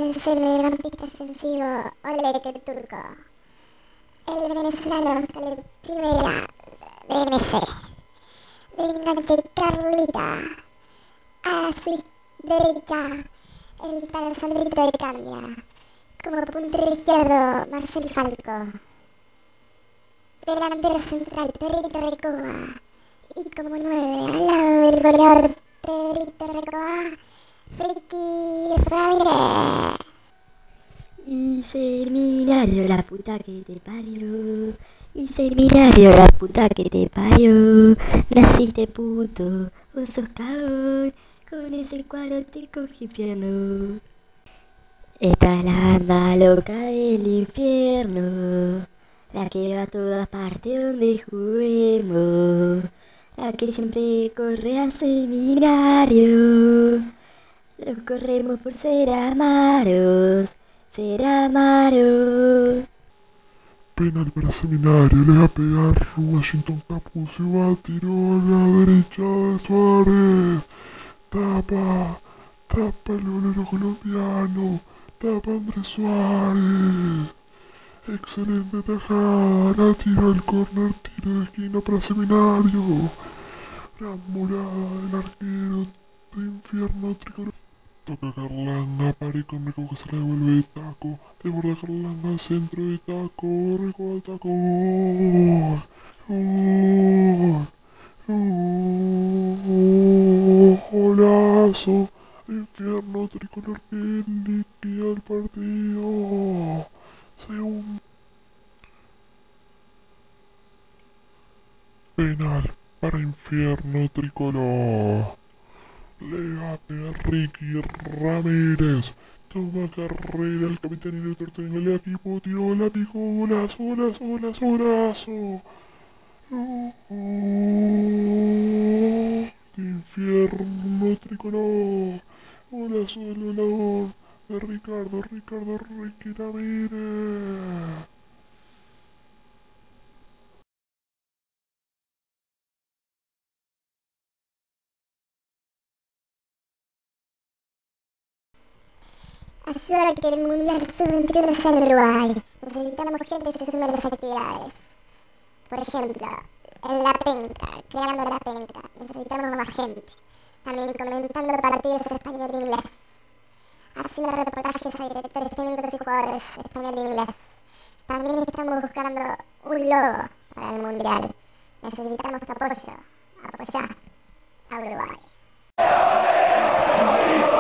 es el mediocampista ofensivo Oleg Turco, el venezolano con el primera de MC. De enganche Carlita, a su derecha el tal Sandrito de Candia, como puntero izquierdo Marcel Falco, delantero central Pedrito Recoba, y como 9 al lado del goleador Pedrito Recoba, Ricky Ramírez. Y seminario, la puta que te parió. Y seminario, la puta que te parió. Naciste puto, vos sos cagón. Con ese cuadro te cogí pierno. Esta es la banda loca del infierno, la que va a todas partes donde juguemos, la que siempre corre al seminario. Los corremos por ser amaros, ser amaros. Penal para Seminario, le va a pegar Washington Capuzzo, va a tiro a la derecha de Suárez. Tapa el bolero colombiano, tapa Andrés Suárez. Excelente tajada, tira el córner, tiro de esquina para Seminario. Gran murada del arquero de Infierno Tricolor. Toca Carlanga, pare con Rico que se le devuelve Taco. Desborda Carlanga al centro de Taco, Rico al Taco. Gol. Golazo. Infierno Tricolor que liquida el partido. Segundo penal para Infierno Tricolor. Le va a pegar Ricky Ramírez. Toma carrera el capitán y el torteño del equipo. Tiró la picó. Golazo, golazo, golazo, golazo. Infierno Tricolor. Golazo del volador de Ricardo Ricky Ramírez. Ayuda a que el Mundial Sub-21 sea en Uruguay. Necesitamos gente que se sume a las actividades. Por ejemplo, en la penca, creando la penca. Necesitamos más gente. También comentando partidos español e inglés. Haciendo reportajes a directores técnicos y jugadores español e inglés. También estamos buscando un logo para el Mundial. Necesitamos tu apoyo. Apoyar a Uruguay.